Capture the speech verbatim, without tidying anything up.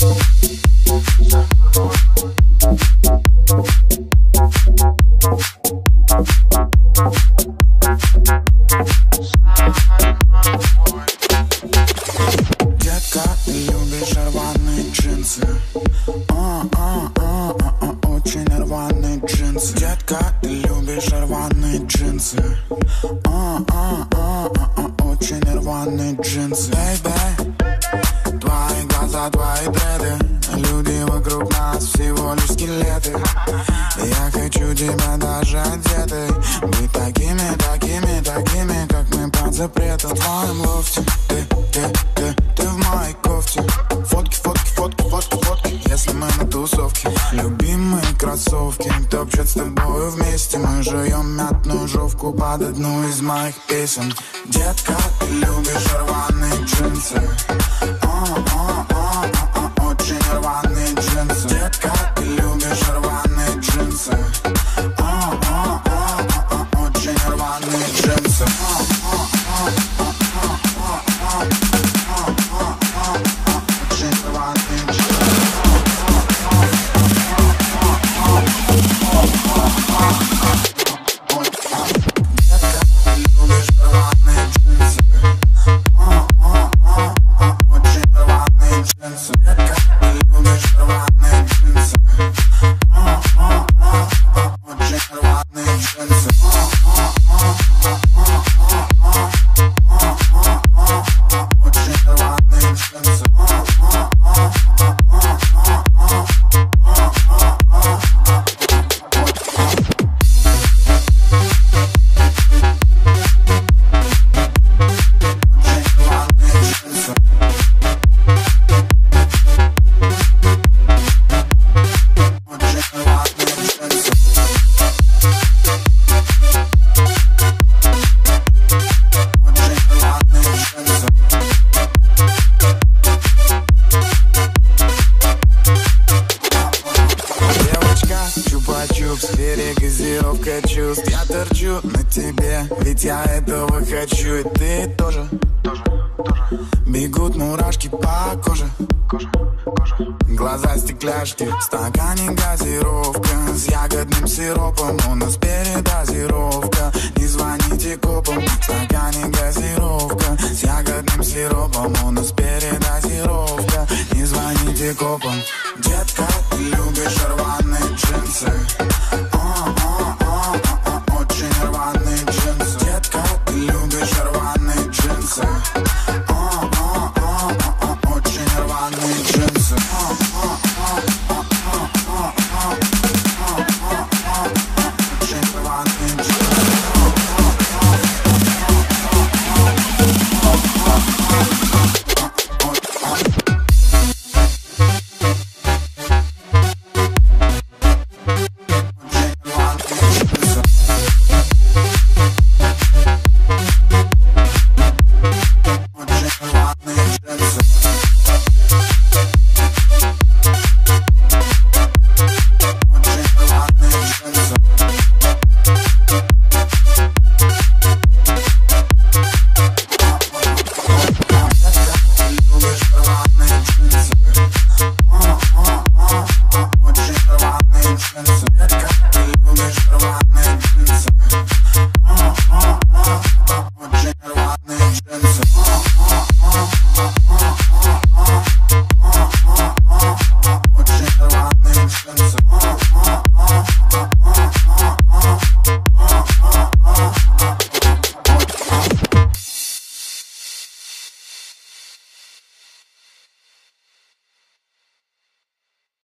Под одну из моих песен. Детка, ты любишь рваные джинсы. О-о-о-о-о, очень рваные джинсы. Детка, ты любишь рваные джинсы. О-о-о-о-о, очень рваные джинсы. Очень рваные джинсы. В стакане газировка с ягодным сиропом. У нас передозировка, не звоните копам. В стакане газировка с ягодным сиропом. У нас передозировка, не звоните копам. Детка, ты любишь рваные джинсы. О-о-о-о-о, очень рваные джинсы. Детка, ты любишь рваные джинсы. О-о-о-о-о, очень рваные джинсы.